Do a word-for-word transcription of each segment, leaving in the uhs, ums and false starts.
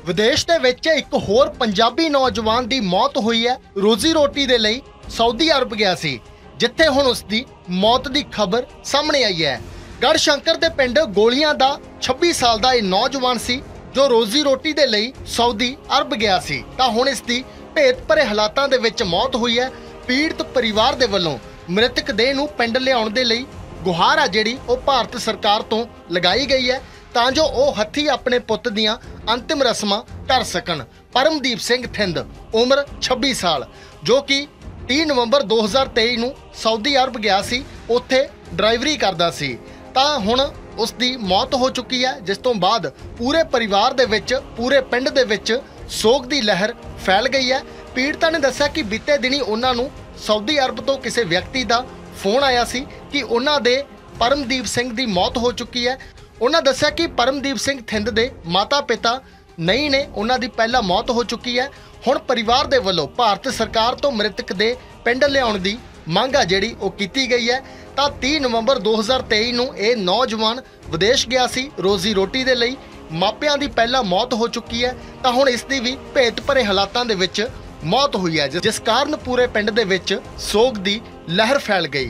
ਵਿਦੇਸ਼ ਦੇ ਵਿੱਚ ਇੱਕ ਹੋਰ ਪੰਜਾਬੀ ਨੌਜਵਾਨ ਦੀ ਮੌਤ ਹੋਈ ਹੈ। ਰੋਜ਼ੀ ਰੋਟੀ ਦੇ ਲਈ ਸਾਊਦੀ ਅਰਬ ਗਿਆ ਸੀ, ਜਿੱਥੇ ਹੁਣ ਉਸ ਦੀ ਮੌਤ ਦੀ ਖਬਰ ਸਾਹਮਣੇ ਆਈ ਹੈ। ਗੜਸ਼ੰਕਰ ਦੇ ਪਿੰਡ ਗੋਲੀਆਂ ਦਾ ਛੱਬੀ ਸਾਲ ਦਾ ਇਹ ਨੌਜਵਾਨ ਸੀ ਜੋ ਰੋਜ਼ੀ ਰੋਟੀ ਦੇ ਲਈ ਸਾਊਦੀ ਅਰਬ ਗਿਆ ਸੀ, ਤਾਂ ਹੁਣ ਇਸ ਦੀ ਭੇਤ ਭਰੇ ਹਾਲਾਤਾਂ ਦੇ ਵਿੱਚ ਮੌਤ ਹੋਈ ਹੈ। ਪੀੜਤ ਪਰਿਵਾਰ ਦੇ ਵੱਲੋਂ ਮ੍ਰਿਤਕ ਦੇਹ ਨੂੰ ਪਿੰਡ ਲਿਆਉਣ ਦੇ ਲਈ ਗੁਹਾਰ ਆ ਜਿਹੜੀ ਉਹ ਭਾਰਤ ਸਰਕਾਰ ਤੋਂ ਲਗਾਈ ਗਈ ਹੈ, ਤਾਂ ਜੋ ਉਹ ਹੱਥੀਂ ਆਪਣੇ ਪੁੱਤ ਦੀਆਂ ਅੰਤਿਮ ਰਸਮਾਂ ਕਰ ਸਕਣ। ਪਰਮਦੀਪ ਸਿੰਘ ਥਿੰਦ, ਉਮਰ ਛੱਬੀ ਸਾਲ, ਜੋ ਕਿ ਤੀਹ ਨਵੰਬਰ ਦੋ ਹਜ਼ਾਰ ਤੇਈ ਨੂੰ ਸਾਊਦੀ ਅਰਬ ਗਿਆ ਸੀ, ਉੱਥੇ ਡਰਾਈਵਰੀ ਕਰਦਾ ਸੀ, ਤਾਂ ਹੁਣ ਉਸ ਦੀ ਮੌਤ ਹੋ ਚੁੱਕੀ ਹੈ। ਜਿਸ ਤੋਂ ਬਾਅਦ ਪੂਰੇ ਪਰਿਵਾਰ ਦੇ ਵਿੱਚ, ਪੂਰੇ ਪਿੰਡ ਦੇ ਵਿੱਚ ਸੋਗ ਦੀ ਲਹਿਰ ਫੈਲ ਗਈ ਹੈ। ਪੀੜਤਾਂ ਨੇ ਦੱਸਿਆ ਕਿ ਬੀਤੇ ਦਿਨੀ ਉਹਨਾਂ ਨੂੰ ਸਾਊਦੀ ਅਰਬ ਤੋਂ ਕਿਸੇ ਵਿਅਕਤੀ ਦਾ ਫੋਨ ਆਇਆ ਸੀ ਕਿ ਉਹਨਾਂ ਦੇ ਪਰਮਦੀਪ ਸਿੰਘ ਦੀ ਮੌਤ ਹੋ ਚੁੱਕੀ ਹੈ। ਉਹਨਾਂ ਦੱਸਿਆ ਕਿ ਪਰਮਦੀਪ ਸਿੰਘ ਥਿੰਦ ਦੇ ਮਾਤਾ ਪਿਤਾ ਨਹੀਂ ਨੇ, ਉਹਨਾਂ ਦੀ ਪਹਿਲਾਂ ਮੌਤ ਹੋ ਚੁੱਕੀ ਹੈ। ਹੁਣ ਪਰਿਵਾਰ ਦੇ ਵੱਲੋਂ ਭਾਰਤ ਸਰਕਾਰ ਤੋਂ ਮ੍ਰਿਤਕ ਦੇ ਪਿੰਡ ਲਿਆਉਣ ਦੀ ਮੰਗ ਆ ਜਿਹੜੀ ਉਹ ਕੀਤੀ ਗਈ ਹੈ। ਤਾਂ ਤੀਹ ਨਵੰਬਰ ਦੋ ਹਜ਼ਾਰ ਤੇਈ ਨੂੰ ਇਹ ਨੌਜਵਾਨ ਵਿਦੇਸ਼ ਗਿਆ ਸੀ ਰੋਜ਼ੀ ਰੋਟੀ ਦੇ ਲਈ। ਮਾਪਿਆਂ ਦੀ ਪਹਿਲਾਂ ਮੌਤ ਹੋ ਚੁੱਕੀ ਹੈ, ਤਾਂ ਹੁਣ ਇਸ ਦੀ ਵੀ ਭੇਤ ਭਰੇ ਹਾਲਾਤਾਂ ਦੇ ਵਿੱਚ ਮੌਤ ਹੋਈ ਹੈ, ਜਿਸ ਕਾਰਨ ਪੂਰੇ ਪਿੰਡ ਦੇ ਵਿੱਚ ਸੋਗ ਦੀ ਲਹਿਰ ਫੈਲ ਗਈ।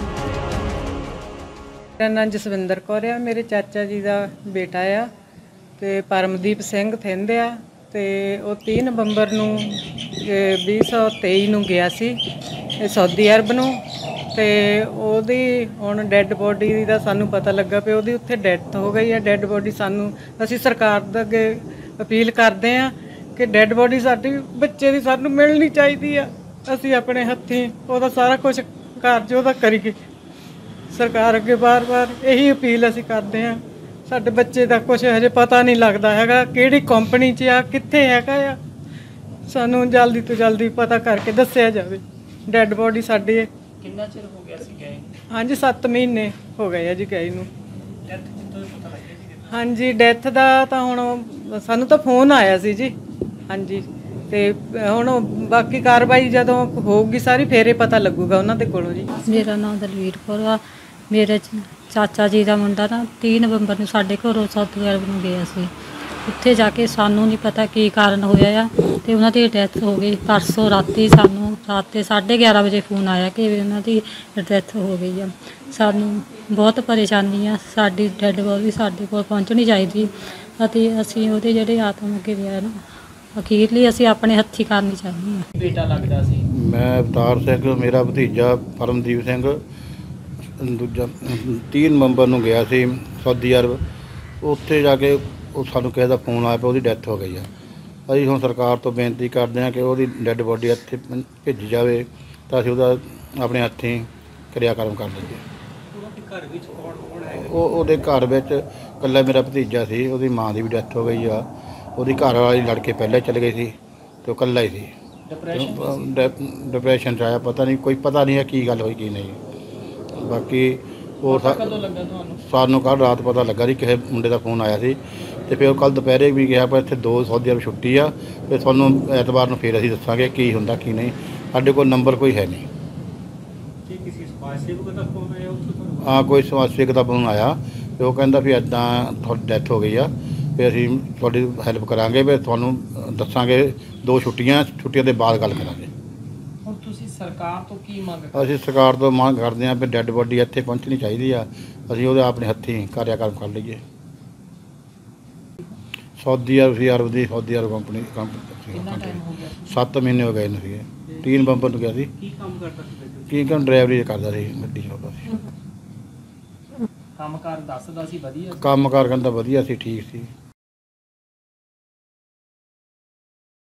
ਮੇਰਾ ਨਾਂ ਜਸਵਿੰਦਰ ਕੌਰ ਆ, ਮੇਰੇ ਚਾਚਾ ਜੀ ਦਾ ਬੇਟਾ ਆ ਤੇ ਪਰਮਦੀਪ ਸਿੰਘ ਥਿੰਦ ਆ, ਤੇ ਉਹ ਤੀਹ ਨਵੰਬਰ ਨੂੰ ਵੀਹ ਸੌ ਤੇਈ ਨੂੰ ਗਿਆ ਸੀ ਸਾਊਦੀ ਅਰਬ ਨੂੰ, ਤੇ ਉਹਦੀ ਹੁਣ ਡੈੱਡ ਬੋਡੀ ਦਾ ਸਾਨੂੰ ਪਤਾ ਲੱਗਾ ਪਿਆ ਉਹਦੀ ਉੱਥੇ ਡੈਥ ਹੋ ਗਈ ਹੈ। ਡੈੱਡ ਬੋਡੀ ਸਾਨੂੰ, ਅਸੀਂ ਸਰਕਾਰ ਦੇ ਅੱਗੇ ਅਪੀਲ ਕਰਦੇ ਹਾਂ ਕਿ ਡੈੱਡ ਬੋਡੀ ਸਾਡੀ ਬੱਚੇ ਦੀ ਸਾਨੂੰ ਮਿਲਣੀ ਚਾਹੀਦੀ ਆ। ਅਸੀਂ ਆਪਣੇ ਹੱਥੀਂ ਉਹਦਾ ਸਾਰਾ ਕੁਝ ਕਾਰਜ ਉਹਦਾ ਕਰੀਏ। ਸਰਕਾਰ ਅੱਗੇ ਵਾਰ-ਵਾਰ ਇਹੀ ਅਪੀਲ ਅਸੀਂ ਕਰਦੇ ਹਾਂ। ਸਾਡੇ ਬੱਚੇ ਦਾ ਕੁਝ ਹਜੇ ਪਤਾ ਨਹੀਂ ਲੱਗਦਾ ਹੈਗਾ, ਕਿਹੜੀ ਕੰਪਨੀ 'ਚ ਆ, ਕਿੱਥੇ ਹੈਗਾ ਆ, ਸਾਨੂੰ ਜਲਦੀ ਤੋਂ ਜਲਦੀ ਪਤਾ ਕਰਕੇ ਦੱਸਿਆ ਜਾਵੇ। ਡੈੱਡ ਬੋਡੀ ਸਾਡੀ ਕਿੰਨਾ ਚਿਰ ਹੋ ਗਿਆ ਸੀ ਗਏ? ਹਾਂਜੀ ਸੱਤ ਮਹੀਨੇ ਹੋ ਗਏ ਆ ਜੀ ਗਏ ਨੂੰ। ਹਾਂਜੀ ਡੈਥ ਦਾ ਤਾਂ ਹੁਣ ਸਾਨੂੰ ਤਾਂ ਫੋਨ ਆਇਆ ਸੀ ਜੀ। ਹਾਂਜੀ, ਤੇ ਹੁਣ ਬਾਕੀ ਕਾਰਵਾਈ ਜਦੋਂ ਹੋਊਗੀ ਸਾਰੀ ਫੇਰੇ ਪਤਾ ਲੱਗੂਗਾ ਉਹਨਾਂ ਦੇ ਕੋਲੋਂ ਜੀ। ਮੇਰਾ ਨਾਮ ਦਲਵੀਰ ਕੌਰ ਆ। ਮੇਰੇ ਚਾਚਾ ਜੀ ਦਾ ਮੁੰਡਾ ਨਾ ਤੀਹ ਨਵੰਬਰ ਨੂੰ ਸਾਡੇ ਘਰੋਂ ਸਾਊਦੀ ਅਰਬ ਨੂੰ ਗਿਆ ਸੀ। ਉੱਥੇ ਜਾ ਕੇ ਸਾਨੂੰ ਨਹੀਂ ਪਤਾ ਕੀ ਕਾਰਨ ਹੋਇਆ ਆ, ਤੇ ਉਹਨਾਂ ਦੀ ਡੈਥ ਹੋ ਗਈ। ਪਰਸੋਂ ਰਾਤੀ ਸਾਨੂੰ ਰਾਤ ਦੇ ਸਾਢੇ ਗਿਆਰਾਂ ਵਜੇ ਫੋਨ ਆਇਆ ਕਿ ਉਹਨਾਂ ਦੀ ਡੈਥ ਹੋ ਗਈ ਆ। ਸਾਨੂੰ ਬਹੁਤ ਪਰੇਸ਼ਾਨੀ ਆ, ਸਾਡੀ ਡੈੱਡ ਬੋਡੀ ਸਾਡੇ ਕੋਲ ਪਹੁੰਚਣੀ ਚਾਹੀਦੀ, ਅਤੇ ਅਸੀਂ ਉਹਦੇ ਜਿਹੜੇ ਆਤਮ ਕਿਰਿਆ ਨਾ ਅਖੀਰਲੀ ਅਸੀਂ ਆਪਣੇ ਹੱਥੀਂ ਕਰਨੀ ਚਾਹੀਦੀ ਹਾਂ। ਬੇਟਾ ਲੱਗਦਾ ਸੀ? ਮੈਂ ਅਵਤਾਰ ਸਿੰਘ, ਮੇਰਾ ਭਤੀਜਾ ਪਰਮਦੀਪ ਸਿੰਘ ਦੂਜਾ ਤੀਹ ਨਵੰਬਰ ਨੂੰ ਗਿਆ ਸੀ ਸਾਊਦੀ ਅਰਬ। ਉੱਥੇ ਜਾ ਕੇ ਉਹ ਸਾਨੂੰ ਕਿਸੇ ਦਾ ਫੋਨ ਆਇਆ ਪਿਆ ਉਹਦੀ ਡੈਥ ਹੋ ਗਈ ਆ। ਅਸੀਂ ਹੁਣ ਸਰਕਾਰ ਤੋਂ ਬੇਨਤੀ ਕਰਦੇ ਹਾਂ ਕਿ ਉਹਦੀ ਡੈੱਡ ਬੋਡੀ ਇੱਥੇ ਭੇਜੀ ਜਾਵੇ, ਤਾਂ ਅਸੀਂ ਉਹਦਾ ਆਪਣੇ ਹੱਥੀਂ ਕਿਰਿਆਕਰਮ ਕਰ ਲਈਏ। ਘਰ ਵਿੱਚ ਕੌਣ ਕੌਣ ਹੈ? ਉਹ ਉਹਦੇ ਘਰ ਵਿੱਚ ਇਕੱਲਾ ਮੇਰਾ ਭਤੀਜਾ ਸੀ, ਉਹਦੀ ਮਾਂ ਦੀ ਵੀ ਡੈਥ ਹੋ ਗਈ ਆ। ਉਹਦੀ ਘਰ ਵਾਲੀ ਲੜ ਕੇ ਪਹਿਲਾਂ ਚਲੇ ਗਈ ਸੀ, ਤੇ ਉਹ ਇਕੱਲਾ ਹੀ ਸੀ। ਡਿਪਰੈਸ਼ਨ 'ਚ ਆਇਆ, ਪਤਾ ਨਹੀਂ ਕੋਈ ਪਤਾ ਨਹੀਂ ਹੈ ਕੀ ਗੱਲ ਹੋਈ ਕੀ ਨਹੀਂ। ਬਾਕੀ ਉਹ ਕਦੋਂ ਲੱਗਾ ਤੁਹਾਨੂੰ? ਸਾਨੂੰ ਕੱਲ੍ਹ ਰਾਤ ਪਤਾ ਲੱਗਾ ਸੀ, ਕਿਸੇ ਮੁੰਡੇ ਦਾ ਫੋਨ ਆਇਆ ਸੀ, ਅਤੇ ਫਿਰ ਉਹ ਕੱਲ੍ਹ ਦੁਪਹਿਰੇ ਵੀ ਗਿਆ, ਪਰ ਇੱਥੇ ਦੋ ਸਾਊਦੀ ਅਰਬ ਛੁੱਟੀ ਆ, ਫਿਰ ਤੁਹਾਨੂੰ ਐਤਵਾਰ ਨੂੰ ਫਿਰ ਅਸੀਂ ਦੱਸਾਂਗੇ ਕੀ ਹੁੰਦਾ ਕੀ ਨਹੀਂ। ਸਾਡੇ ਕੋਲ ਨੰਬਰ ਕੋਈ ਹੈ ਨਹੀਂ। ਕੀ ਕਿਸੇ ਸਮਾਜ ਸੇਵਕ ਦਾ ਫੋਨ ਆਇਆ ਉੱਥੋਂ ਤੁਹਾਨੂੰ? ਹਾਂ, ਕੋਈ ਸਮਾਜ ਸੇਵਕ ਦਾ ਫੋਨ ਆਇਆ, ਅਤੇ ਉਹ ਕਹਿੰਦਾ ਵੀ ਇੱਦਾਂ ਤੁਹਾਡੀ ਡੈਥ ਹੋ ਗਈ ਆ, ਫਿਰ ਅਸੀਂ ਤੁਹਾਡੀ ਹੈਲਪ ਕਰਾਂਗੇ, ਫਿਰ ਤੁਹਾਨੂੰ ਦੱਸਾਂਗੇ। ਦੋ ਛੁੱਟੀਆਂ ਛੁੱਟੀਆਂ ਦੇ ਬਾਅਦ ਗੱਲ ਕਰਾਂਗੇ। ਹੁਣ ਤੁਸੀਂ ਸਰਕਾਰ ਤੋਂ ਕੀ ਮੰਗ? ਅਸੀਂ ਸਰਕਾਰ ਤੋਂ ਮੰਗ ਕਰਦੇ ਹਾਂ ਵੀ ਡੈੱਡ ਬੋਡੀ ਇੱਥੇ ਪਹੁੰਚਣੀ ਚਾਹੀਦੀ ਆ, ਅਸੀਂ ਉਹਦੇ ਆਪਣੇ ਹੱਥੀਂ ਕਾਰਿਆਕਰਮ ਕਰ ਲਈਏ। ਸਾਊਦੀ ਅਰਬ ਸੀ, ਅਰਬ ਦੀ ਸਾਊਦੀ ਅਰਬ ਕੰਪਨੀ ਕੰਪਨੀ ਸੱਤ ਮਹੀਨੇ ਹੋ ਗਏ ਨੇ ਸੀਗੇ। ਤੀਹ ਨਵੰਬਰ ਨੂੰ ਗਿਆ ਸੀ। ਕੀ ਕੰਮ ਕਰਦਾ ਸੀ? ਕੀ ਕੰਮ? ਡਰਾਈਵਰੀ ਕਰਦਾ ਸੀ, ਗੱਡੀ ਚਲਾਉਂਦਾ ਸੀ। ਕੰਮਕਾਰ ਦੱਸਦਾ ਸੀ ਵਧੀਆ? ਕੰਮ ਕਾਰ ਕਹਿੰਦਾ ਵਧੀਆ ਸੀ, ਠੀਕ ਸੀ।